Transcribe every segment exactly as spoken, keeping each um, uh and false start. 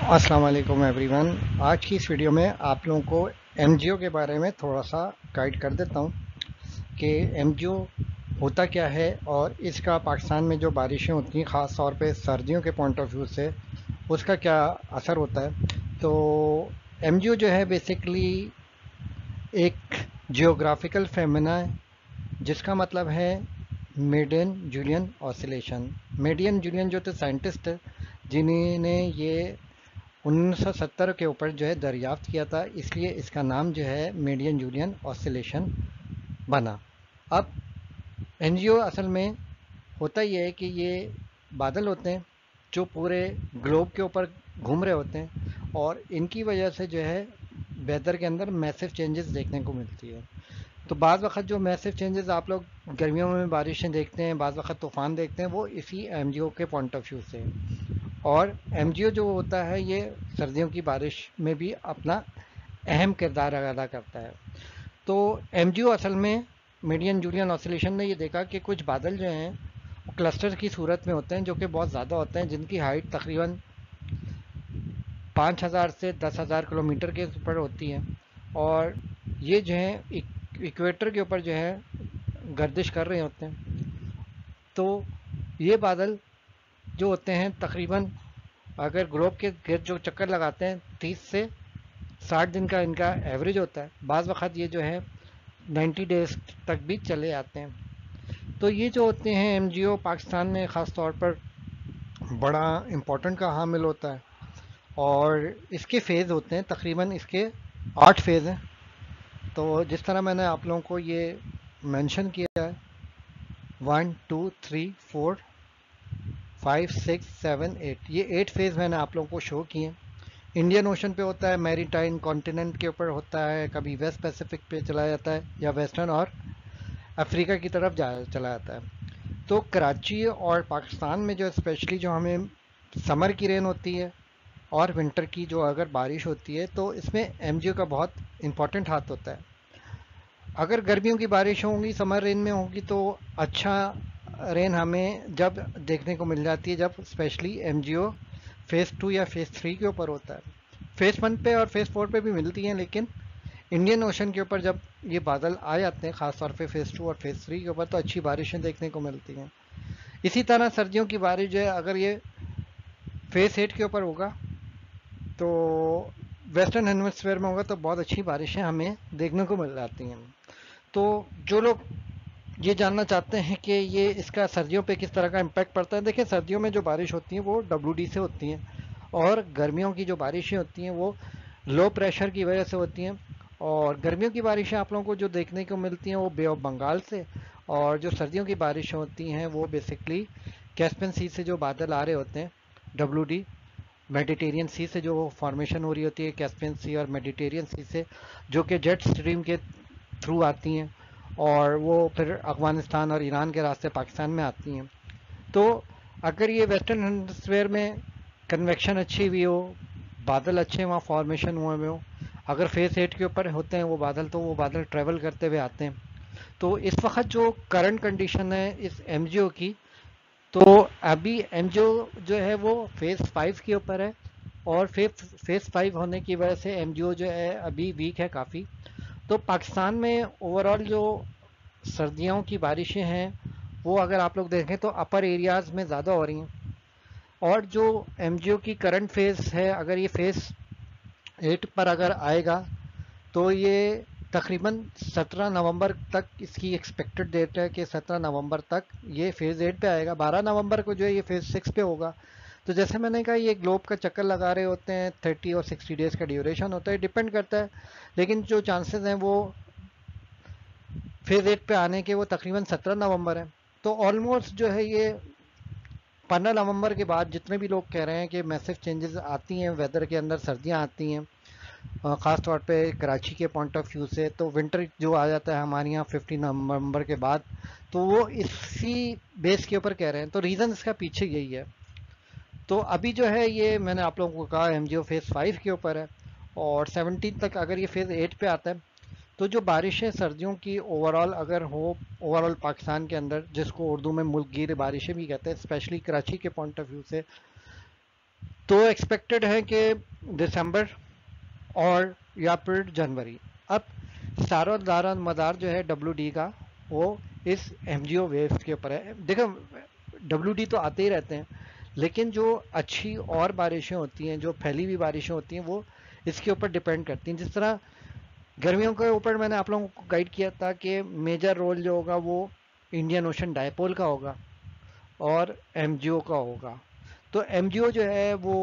अस्सलाम वालेकुम एवरीवन। आज की इस वीडियो में आप लोगों को एमजीओ के बारे में थोड़ा सा गाइड कर देता हूँ कि एमजीओ होता क्या है और इसका पाकिस्तान में जो बारिशें होती हैं ख़ास तौर पे सर्दियों के पॉइंट ऑफ व्यू से उसका क्या असर होता है। तो एमजीओ जो है बेसिकली एक जियोग्राफिकल फेमिना है जिसका मतलब है median Julian oscillation. Median Julian जो थे साइंटिस्ट जिन्होंने ये उन्नीस सौ सत्तर के ऊपर जो है दरियाफ्त किया था, इसलिए इसका नाम जो है मेडियन जूलियन ऑसिलेशन बना। अब एनजीओ असल में होता ये है कि ये बादल होते हैं जो पूरे ग्लोब के ऊपर घूम रहे होते हैं और इनकी वजह से जो है वेदर के अंदर मैसिव चेंजेस देखने को मिलती है। तो बाज़ वक़्त जो मैसिव चेंजेस आप लोग गर्मियों में बारिशें देखते हैं, बाज़ वक़्त तूफ़ान देखते हैं, वो इसी एमजीओ के पॉइंट ऑफ व्यू से है। और एमजीओ जो होता है ये सर्दियों की बारिश में भी अपना अहम किरदार अदा करता है। तो एमजीओ असल में मीडियन जूलियन ऑसिलेशन ने ये देखा कि कुछ बादल जो हैं क्लस्टर की सूरत में होते हैं जो कि बहुत ज़्यादा होते हैं, जिनकी हाइट तकरीबन पाँच हज़ार से दस हज़ार किलोमीटर के ऊपर होती है और ये जो है इक्वेटर के ऊपर जो है गर्दिश कर रहे होते हैं। तो ये बादल जो होते हैं तकरीबन अगर ग्लोब के गिर्द जो चक्कर लगाते हैं तीस से साठ दिन का इनका एवरेज होता है। बाज़ वक़्त ये जो है नब्बे डेज तक भी चले आते हैं। तो ये जो होते हैं एमजीओ पाकिस्तान में ख़ास तौर पर बड़ा इम्पोर्टेंट का हामिल होता है और इसके फेज़ होते हैं तकरीबन इसके आठ फेज़ हैं। तो जिस तरह मैंने आप लोगों को ये मेंशन किया है one two three four five six seven eight, ये एट फेज़ मैंने आप लोगों को शो किए। इंडियन ओशन पे होता है, मैरीटाइम कॉन्टिनेंट के ऊपर होता है, कभी वेस्ट पैसिफिक पे चला जाता है या वेस्टर्न और अफ्रीका की तरफ जा चला जाता है। तो कराची और पाकिस्तान में जो स्पेशली जो हमें समर की रेन होती है और विंटर की जो अगर बारिश होती है तो इसमें एमजीओ का बहुत इम्पोर्टेंट हाथ होता है। अगर गर्मियों की बारिश होंगी समर रेन में होगी तो अच्छा रेन हमें जब देखने को मिल जाती है जब स्पेशली एमजीओ फेज़ टू या फेज़ थ्री के ऊपर होता है। फेज़ वन पे और फेज़ फोर पे भी मिलती हैं, लेकिन इंडियन ओशन के ऊपर जब ये बादल आ जाते हैं खासतौर पे फेज़ टू और फेज़ थ्री के ऊपर तो अच्छी बारिशें देखने को मिलती हैं। इसी तरह सर्दियों की बारिश जो है अगर ये फेज़ एट के ऊपर होगा तो वेस्टर्न हेमिस्फीयर में होगा तो बहुत अच्छी बारिशें हमें देखने को मिल जाती हैं। तो जो लोग ये जानना चाहते हैं कि ये इसका सर्दियों पे किस तरह का इम्पैक्ट पड़ता है, देखिए सर्दियों में जो बारिश होती है वो डब्ल्यू डी से होती हैं और गर्मियों की जो बारिशें होती हैं वो लो प्रेशर की वजह से होती हैं। और गर्मियों की बारिशें आप लोगों को जो देखने को मिलती हैं वो बे ऑफ बंगाल से, और जो सर्दियों की बारिशें होती हैं वो बेसिकली कैस्पियन सी से जो बादल आ रहे होते हैं डब्ल्यू डी, मेडिटेरियन सी से जो फॉर्मेशन हो रही होती है कैस्पियन सी और मेडिटेरियन सी से, जो कि जेट स्ट्रीम के थ्रू आती हैं और वो फिर अफगानिस्तान और ईरान के रास्ते पाकिस्तान में आती हैं। तो अगर ये वेस्टर्न हेमिस्फीयर में कन्वेक्शन अच्छी हुई हो, बादल अच्छे वहाँ फॉर्मेशन हुए हुए हो, अगर फेस एट के ऊपर होते हैं वो बादल तो वो बादल ट्रेवल करते हुए आते हैं। तो इस वक्त जो करंट कंडीशन है इस एमजीओ की, तो अभी एमजीओ जो है वो फेज फाइव के ऊपर है और फेज फेज फाइव होने की वजह से एमजीओ जो है अभी वीक है काफ़ी। तो पाकिस्तान में ओवरऑल जो सर्दियों की बारिशें हैं वो अगर आप लोग देखें तो अपर एरियाज़ में ज़्यादा हो रही हैं। और जो एमजीओ की करंट फेज़ है अगर ये फेज़ एट पर अगर आएगा तो ये तकरीबन सत्रह नवंबर तक इसकी एक्सपेक्टेड डेट है कि सत्रह नवंबर तक ये फेज़ एट पे आएगा। बारह नवंबर को जो है ये फेज़ सिक्स पे होगा। तो जैसे मैंने कहा ये ग्लोब का चक्कर लगा रहे होते हैं, थर्टी और सिक्सटी डेज़ का ड्यूरेशन होता है, डिपेंड करता है, लेकिन जो चांसेस हैं वो फेज़ एट पे आने के वो तकरीबन सत्रह नवंबर है। तो ऑलमोस्ट जो है ये पंद्रह नवंबर के बाद जितने भी लोग कह रहे हैं कि मैसिव चेंजेस आती हैं वेदर के अंदर, सर्दियाँ आती हैं ख़ास तौर पे कराची के पॉइंट ऑफ व्यू से, तो विंटर जो आ जाता है हमारे यहाँ फिफ्टीन नवंबर के बाद, तो वो इसी बेस के ऊपर कह रहे हैं। तो रीज़न इसका पीछे यही है। तो अभी जो है ये मैंने आप लोगों को कहा एमजीओ फेज़ फाइव के ऊपर है और सेवनटीन तक अगर ये फेज़ एट पे आता है तो जो बारिशें सर्दियों की ओवरऑल अगर हो ओवरऑल पाकिस्तान के अंदर, जिसको उर्दू में मुल्क गिर बारिशें भी कहते हैं, स्पेशली कराची के पॉइंट ऑफ व्यू से تو ایکسپیکٹڈ ہے کہ دسمبر اور یا پھر جنوری. اب سارا دارا مدار جو ہے ڈبلو ڈی کا وہ اس ایم جی او ویوز کے اوپر ہے. دیکھیں ڈبلو ڈی تو آتے ہی رہتے ہیں لیکن جو اچھی اور بارشیں ہوتی ہیں جو پھیلی ہوئی بارشیں ہوتی ہیں وہ اس کے اوپر ڈپینڈ کرتی ہیں. جس طرح گرمیوں کے اوپر میں نے آپ لوگوں کو گائیڈ کیا تھا کہ میجر رول جو ہوگا وہ انڈین اوشن ڈائپول کا ہوگا اور ایم جی او کا ہوگا. تو ایم جی او جو ہے وہ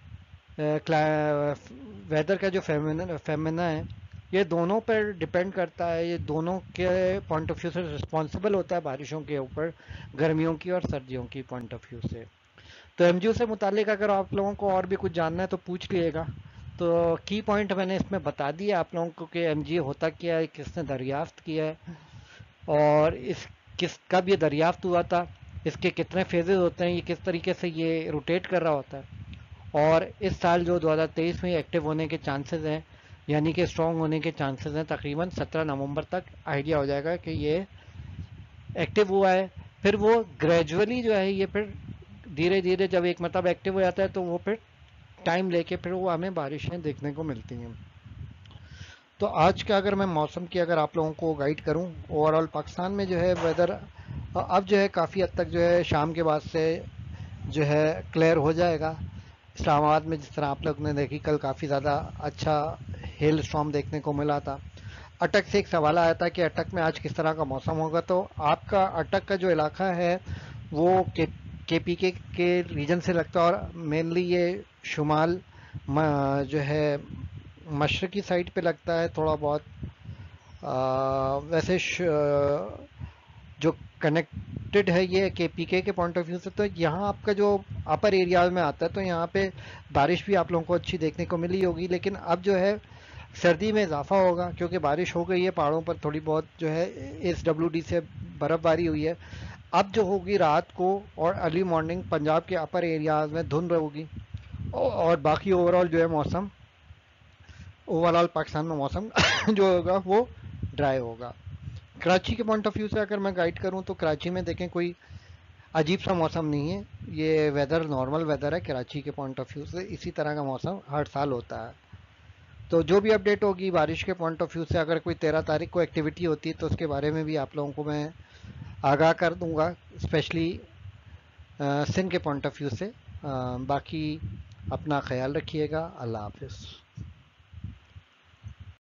ویدر کا جو فیمنا ہے یہ دونوں پر ڈپینڈ کرتا ہے. یہ دونوں کے پوائنٹ آف ویو سے رسپانسبل ہوتا ہے بارشوں کے اوپر, گرمیوں کی اور سردیوں کی پوائنٹ آف ویو سے. تو ایم جی او سے متعلق اگر آپ لوگوں کو اور بھی کچھ جاننا ہے تو پوچھ لیے گا. تو کی پوائنٹ میں نے اس میں بتا دیا آپ لوگوں کو کہ ایم جی او ہوتا کیا ہے, کس نے دریافت کیا ہے, اور اس کس کب یہ دریافت ہوا تھا, اس کے کتنے فیزز ہوتے ہیں, یہ کس طریقے سے یہ روٹیٹ کر رہا ہوتا ہے, اور اس سال جو دو ہزار تیئیس میں ایکٹیو ہونے کے چانسز ہیں یعنی کہ اسٹرانگ ہونے کے چانسز ہیں تقریباً سترہ نومبر تک آئیڈیا ہو جائے گا کہ یہ ایکٹیو ہوا ہے. پھر وہ گریجولی جو ہے یہ پھر دھیرے دھیرے جب ایک مطلب ایکٹیو ہو جاتا ہے تو وہ پھر ٹائم لے کے پھر وہ ہمیں بارشیں دیکھنے کو ملتی ہیں. تو آج کا اگر میں موسم کی اگر آپ لوگوں کو گائیڈ کروں, اوور آل پاکستان میں جو ہے ویدر اب جو ہے کافی حد تک جو ہے شام کے بعد سے جو ہے کلیئر ہو جائے گا. اسلام آباد میں جس طرح آپ لوگ نے دیکھی کل کافی زیادہ اچھا ہیل اسٹارم دیکھنے کو ملا تھا. اٹک سے ایک سوال آیا تھا کہ اٹک میں آج کس طرح کا موسم ہوگا. تو آپ کا اٹک کا جو علاقہ ہے وہ کے پی کے کے ریجن سے لگتا ہے, اور مینلی یہ شمال جو ہے مشرقی سائڈ پہ لگتا ہے تھوڑا بہت. ویسے جو کنیکٹڈ ہے یہ کے پی کے کے پوائنٹ آف ویو سے, تو یہاں آپ کا جو اپر ایریا میں آتا ہے تو یہاں پہ بارش بھی آپ لوگوں کو اچھی دیکھنے کو ملی ہوگی. لیکن اب جو ہے سردی میں اضافہ ہوگا کیونکہ بارش ہو گئی ہے پہاڑوں پر تھوڑی بہت جو ہے اس ڈبلو ڈی سے برف باری ہوئی ہے. اب جو ہوگی رات کو اور ارلی مارننگ پنجاب کے اپر ایریاز میں دھند ہوگی, اور باقی اوور آل جو ہے موسم اوور آل پاکستان میں موسم جو ہوگا وہ ڈرائی ہوگا. کراچی کے پوائنٹ آف ویو سے اگر میں گائیڈ کروں تو کراچی میں دیکھیں کوئی عجیب سا موسم نہیں ہے, یہ ویدر نارمل ویدر ہے کراچی کے پوائنٹ آف ویو سے. اسی طرح کا موسم ہر سال ہوتا ہے. تو جو بھی اپڈیٹ ہوگی بارش کے پوائنٹ آف ویو سے, اگر کوئی تیرہ تاریخ کو ایکٹیویٹی ہوتی ہے تو اس کے بارے میں بھی آپ لوگوں کو میں آگاہ کر دوں گا, اسپیشلی سندھ کے پوائنٹ آف ویو سے. باقی اپنا خیال رکھیے گا. اللہ حافظ.